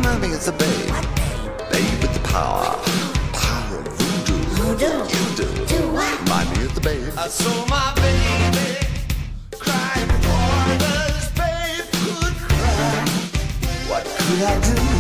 Remind me it's a babe. What babe? Babe with the power. Power of voodoo. Voodoo? You do. Do what? Remind me it's the babe. I saw my baby crying for this babe could cry. What could I do?